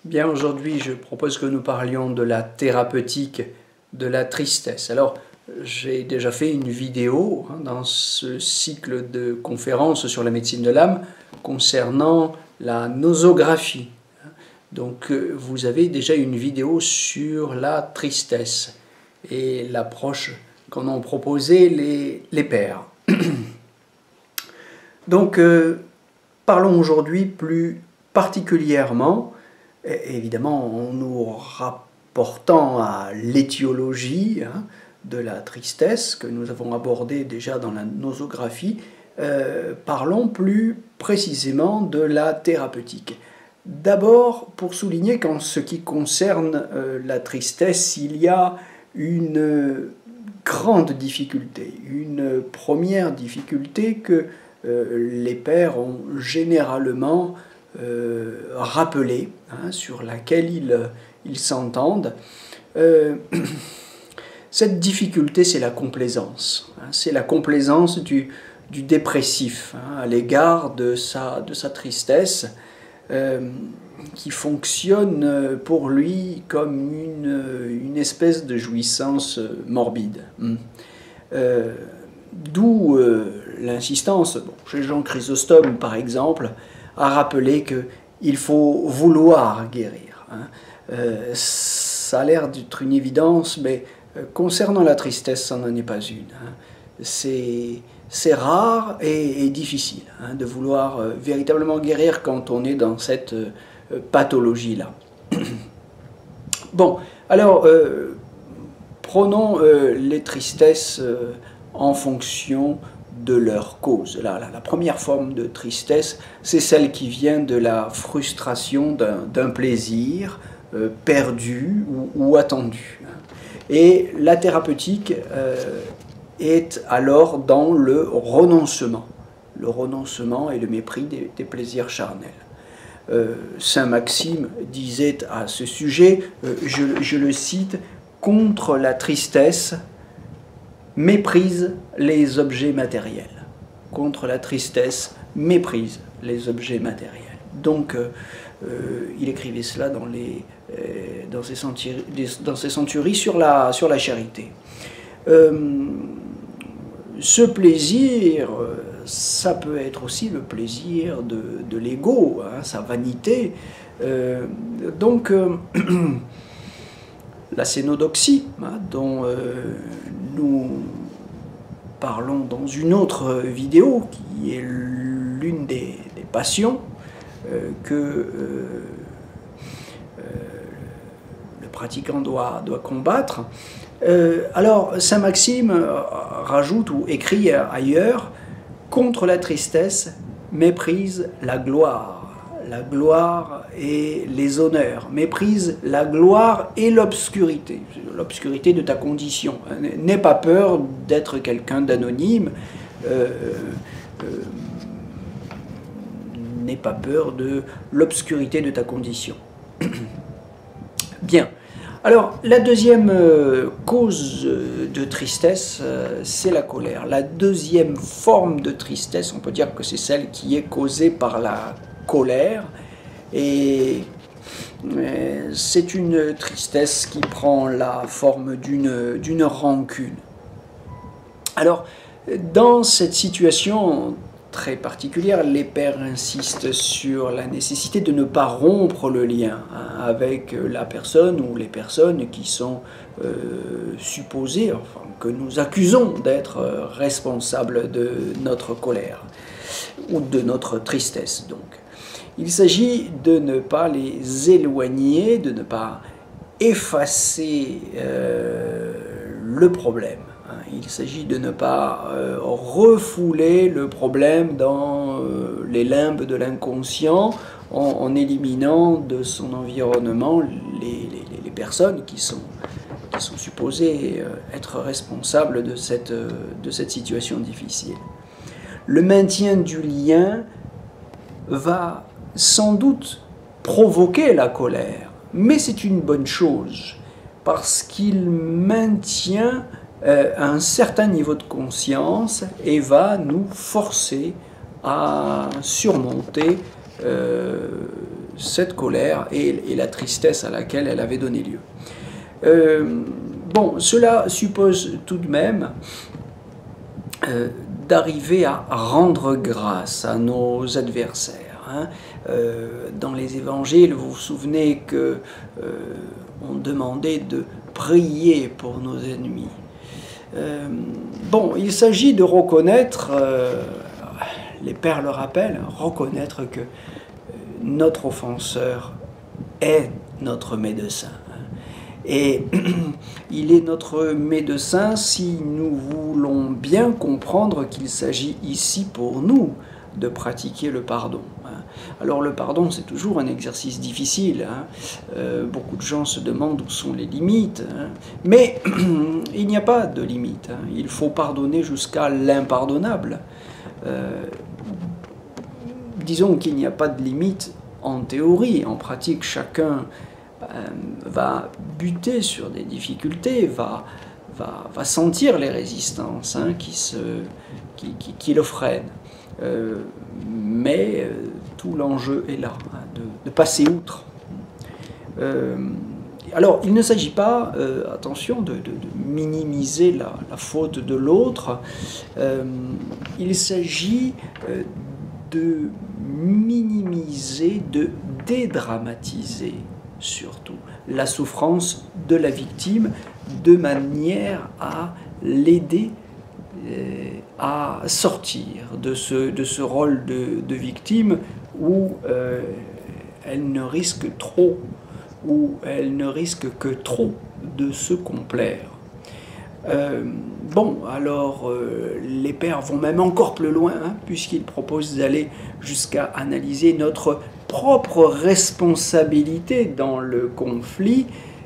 Bien, aujourd'hui, je propose que nous parlions de la thérapeutique de la tristesse. Alors, j'ai déjà fait une vidéo dans ce cycle de conférences sur la médecine de l'âme concernant la nosographie. Donc, vous avez déjà une vidéo sur la tristesse et l'approche qu'en ont proposé les pères. Donc, parlons aujourd'hui plus particulièrement, évidemment en nous rapportant à l'étiologie de la tristesse que nous avons abordée déjà dans la nosographie, parlons plus précisément de la thérapeutique. D'abord, pour souligner qu'en ce qui concerne la tristesse, il y a une grande difficulté, une première difficulté que les pères ont généralement rappelée, sur laquelle ils s'entendent. Cette difficulté, c'est la complaisance. C'est la complaisance du dépressif à l'égard de sa tristesse, qui fonctionne pour lui comme une espèce de jouissance morbide. D'où l'insistance, chez Jean Chrysostome par exemple, à rappeler qu'il faut vouloir guérir. Ça a l'air d'être une évidence, mais concernant la tristesse, ça n'en est pas une. C'est rare et difficile de vouloir véritablement guérir quand on est dans cette pathologie-là. Bon, alors, prenons les tristesses en fonction de leur cause. La première forme de tristesse, c'est celle qui vient de la frustration d'un plaisir perdu ou attendu. Et la thérapeutique est alors dans le renoncement et le mépris des plaisirs charnels. Saint Maxime disait à ce sujet, je le cite, « Contre la tristesse, méprise les objets matériels. » Contre la tristesse, méprise les objets matériels. Donc, il écrivait cela dans ses centuries sur la charité. Ce plaisir, ça peut être aussi le plaisir de l'ego, sa vanité. Donc, la cénodoxie, dont nous parlons dans une autre vidéo, qui est l'une des passions que le pratiquant doit combattre. Alors, Saint Maxime rajoute ou écrit ailleurs, « Contre la tristesse, méprise la gloire et les honneurs, méprise la gloire et l'obscurité de ta condition. N'aie pas peur d'être quelqu'un d'anonyme, n'aie pas peur de l'obscurité de ta condition. » Bien. Alors, la deuxième cause de tristesse, c'est la colère. La deuxième forme de tristesse, on peut dire que c'est celle qui est causée par la colère, et c'est une tristesse qui prend la forme d'une rancune. Alors, dans cette situation très particulière, les pères insistent sur la nécessité de ne pas rompre le lien avec la personne ou les personnes qui sont supposées, enfin, que nous accusons d'être responsables de notre colère ou de notre tristesse. Donc, il s'agit de ne pas les éloigner, de ne pas effacer le problème. Il s'agit de ne pas refouler le problème dans les limbes de l'inconscient en éliminant de son environnement les personnes qui sont supposées être responsables de cette situation difficile. Le maintien du lien va sans doute provoquer la colère, mais c'est une bonne chose parce qu'il maintient un certain niveau de conscience et va nous forcer à surmonter cette colère et la tristesse à laquelle elle avait donné lieu. Bon, cela suppose tout de même d'arriver à rendre grâce à nos adversaires. Hein. Dans les évangiles, vous vous souvenez que on demandait de prier pour nos ennemis. Bon, il s'agit de reconnaître, les pères le rappellent, reconnaître que notre offenseur est notre médecin. Et il est notre médecin si nous voulons bien comprendre qu'il s'agit ici pour nous de pratiquer le pardon. Alors le pardon, c'est toujours un exercice difficile. Beaucoup de gens se demandent où sont les limites. Mais il n'y a pas de limite. Il faut pardonner jusqu'à l'impardonnable. Disons qu'il n'y a pas de limite en théorie. En pratique, chacun va buter sur des difficultés, va sentir les résistances qui le freinent. Mais tout l'enjeu est là, de passer outre. Alors, il ne s'agit pas, attention, de minimiser la faute de l'autre. Il s'agit de minimiser, de dédramatiser surtout la souffrance de la victime, de manière à l'aider à sortir de ce rôle de victime où elle ne risque trop, où elle ne risque que trop de se complaire. Bon, alors les pères vont même encore plus loin, puisqu'ils proposent d'aller jusqu'à analyser notre propre responsabilité dans le conflit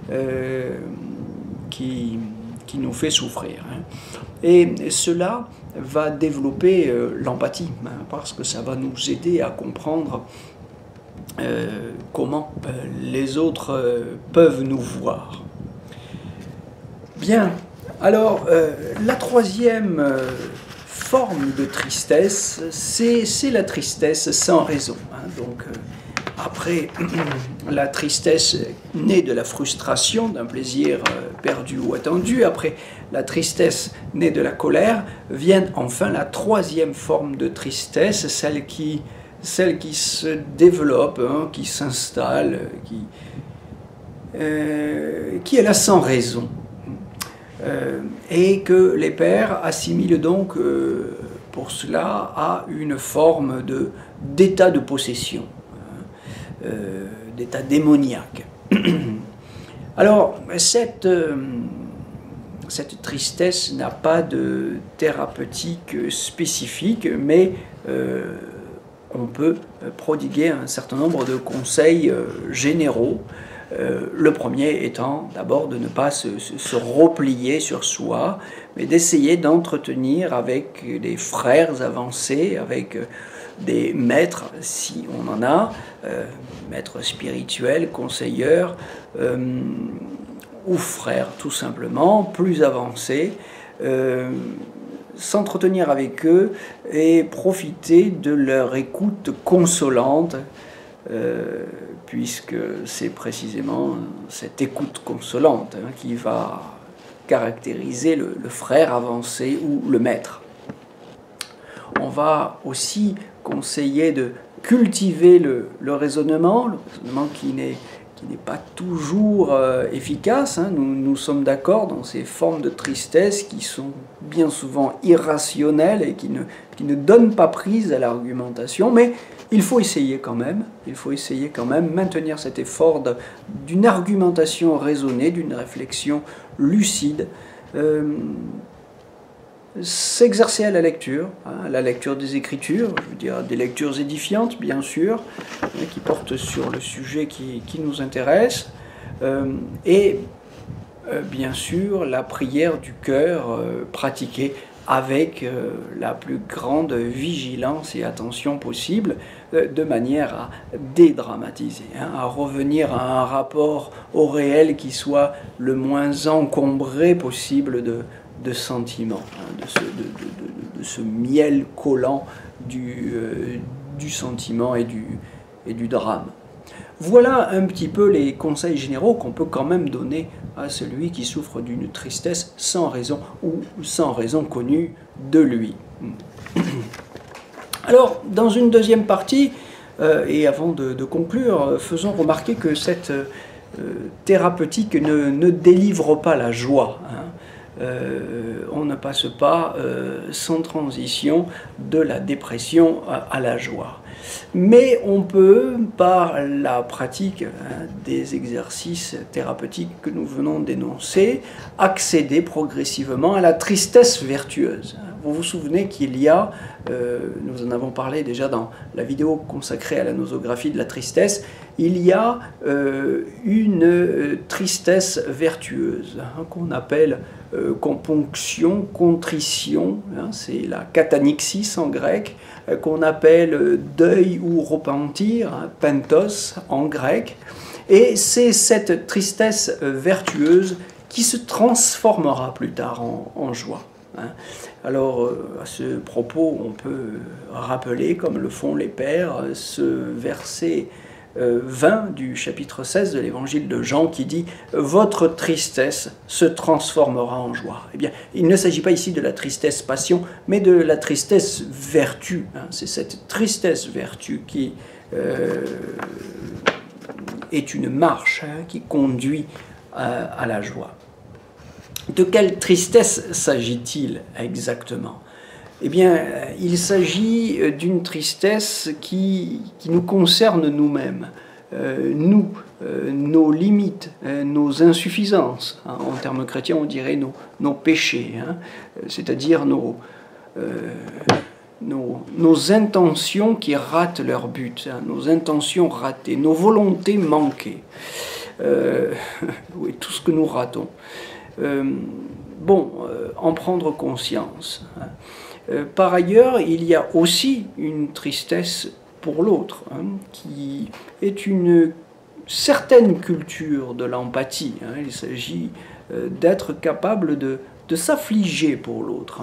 qui nous fait souffrir. Et cela va développer l'empathie, parce que ça va nous aider à comprendre comment les autres peuvent nous voir. Bien, alors la troisième forme de tristesse, c'est la tristesse sans raison. Donc, après la tristesse née de la frustration d'un plaisir perdu ou attendu, après la tristesse née de la colère, vient enfin la troisième forme de tristesse, celle qui se développe, qui s'installe, qui est là sans raison. Et que les pères assimilent donc pour cela à une forme d'état de possession, d'état démoniaque. Alors, cette tristesse n'a pas de thérapeutique spécifique, mais on peut prodiguer un certain nombre de conseils généraux. Le premier étant d'abord de ne pas se replier sur soi, mais d'essayer d'entretenir avec des frères avancés, avec des maîtres, si on en a, maîtres spirituels, conseilleurs, ou frères tout simplement, plus avancés, s'entretenir avec eux et profiter de leur écoute consolante, puisque c'est précisément cette écoute consolante qui va caractériser le frère avancé ou le maître. On va aussi conseiller de cultiver le raisonnement qui n'est pas toujours efficace. Nous sommes d'accord dans ces formes de tristesse qui sont bien souvent irrationnelles et qui ne donnent pas prise à l'argumentation, mais il faut essayer quand même, maintenir cet effort d'une argumentation raisonnée, d'une réflexion lucide, s'exercer à la lecture des Écritures, je veux dire des lectures édifiantes bien sûr, qui portent sur le sujet qui nous intéresse, et bien sûr la prière du cœur pratiquée avec la plus grande vigilance et attention possible, de manière à dédramatiser, à revenir à un rapport au réel qui soit le moins encombré possible de sentiments, de ce miel collant du sentiment et du drame. Voilà un petit peu les conseils généraux qu'on peut quand même donner à celui qui souffre d'une tristesse sans raison ou sans raison connue de lui. Alors, dans une deuxième partie, et avant de conclure, faisons remarquer que cette thérapeutique ne délivre pas la joie. On ne passe pas sans transition de la dépression à la joie. Mais on peut, par la pratique des exercices thérapeutiques que nous venons d'énoncer, accéder progressivement à la tristesse vertueuse. Vous vous souvenez qu'il y a, nous en avons parlé déjà dans la vidéo consacrée à la nosographie de la tristesse, il y a une tristesse vertueuse qu'on appelle componction, contrition, c'est la katanixis en grec, qu'on appelle deuil ou repentir, pentos en grec, et c'est cette tristesse vertueuse qui se transformera plus tard en joie. Alors, à ce propos, on peut rappeler, comme le font les pères, ce verset 20 du chapitre 16 de l'évangile de Jean qui dit « Votre tristesse se transformera en joie ». Eh bien, il ne s'agit pas ici de la tristesse passion, mais de la tristesse vertu. C'est cette tristesse vertu qui est une marche qui conduit à la joie. De quelle tristesse s'agit-il exactement ? Eh bien, il s'agit d'une tristesse qui nous concerne nous-mêmes, nos limites, nos insuffisances. En termes chrétiens, on dirait nos péchés, c'est-à-dire nos intentions qui ratent leur but, nos intentions ratées, nos volontés manquées, oui, tout ce que nous ratons. En prendre conscience. Par ailleurs, il y a aussi une tristesse pour l'autre, qui est une certaine culture de l'empathie. Il s'agit d'être capable de s'affliger pour l'autre.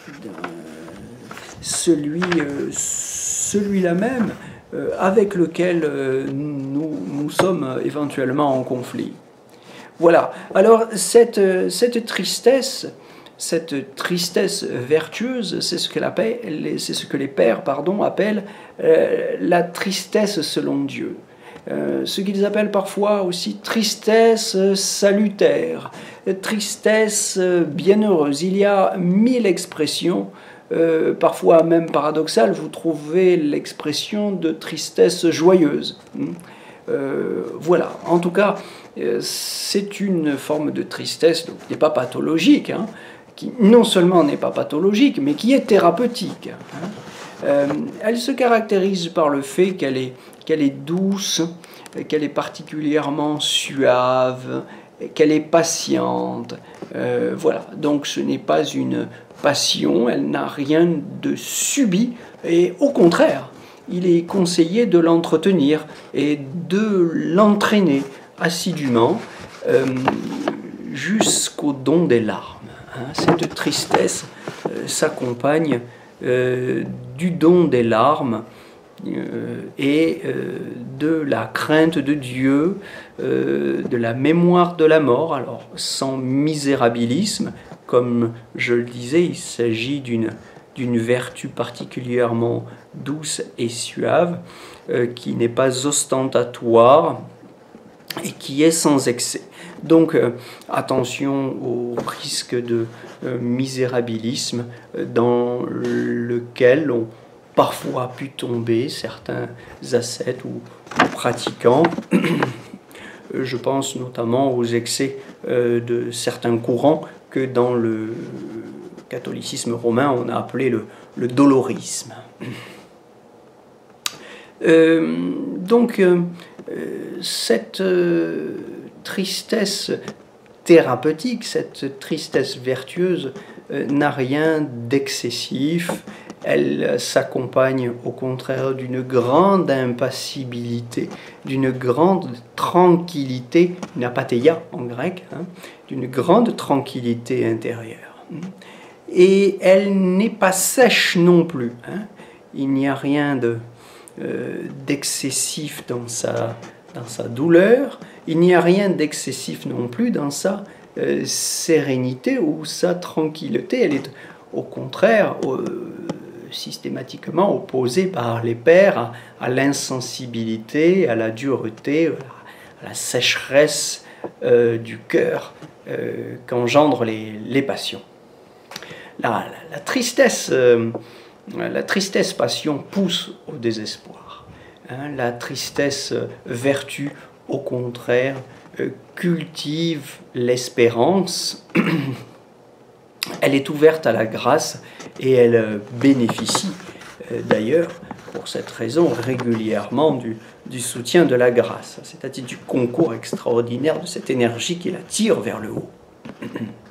Celui-là même avec lequel nous sommes éventuellement en conflit. Voilà. Alors, cette tristesse vertueuse, c'est ce que les pères appellent la tristesse selon Dieu. Ce qu'ils appellent parfois aussi tristesse salutaire, tristesse bienheureuse. Il y a 1000 expressions, parfois même paradoxales. Vous trouvez l'expression de tristesse joyeuse. Voilà. En tout cas, c'est une forme de tristesse qui n'est pas pathologique, qui non seulement n'est pas pathologique, mais qui est thérapeutique. Elle se caractérise par le fait qu'elle est douce, qu'elle est particulièrement suave, qu'elle est patiente. Voilà, donc ce n'est pas une passion, elle n'a rien de subi, et au contraire, il est conseillé de l'entretenir et de l'entraîner assidûment jusqu'au don des larmes. Cette tristesse s'accompagne du don des larmes et de la crainte de Dieu, de la mémoire de la mort, alors sans misérabilisme, comme je le disais, il s'agit d'une vertu particulièrement douce et suave, qui n'est pas ostentatoire et qui est sans excès. Donc attention au risque de misérabilisme dans lequel ont parfois pu tomber certains ascètes ou pratiquants. Je pense notamment aux excès de certains courants que dans le catholicisme romain on a appelé le dolorisme. Cette tristesse thérapeutique, cette tristesse vertueuse n'a rien d'excessif. Elle s'accompagne au contraire d'une grande impassibilité, d'une grande tranquillité, une apatheia en grec, d'une grande tranquillité intérieure. Et elle n'est pas sèche non plus. Il n'y a rien d'excessif dans sa dans sa douleur, il n'y a rien d'excessif non plus dans sa sérénité ou sa tranquillité. Elle est au contraire systématiquement opposée par les pères à l'insensibilité, à la dureté, à la sécheresse du cœur qu'engendrent les passions. La tristesse passion pousse au désespoir. La tristesse vertu, au contraire, cultive l'espérance. Elle est ouverte à la grâce et elle bénéficie d'ailleurs pour cette raison régulièrement du soutien de la grâce, c'est-à-dire du concours extraordinaire de cette énergie qui la tire vers le haut.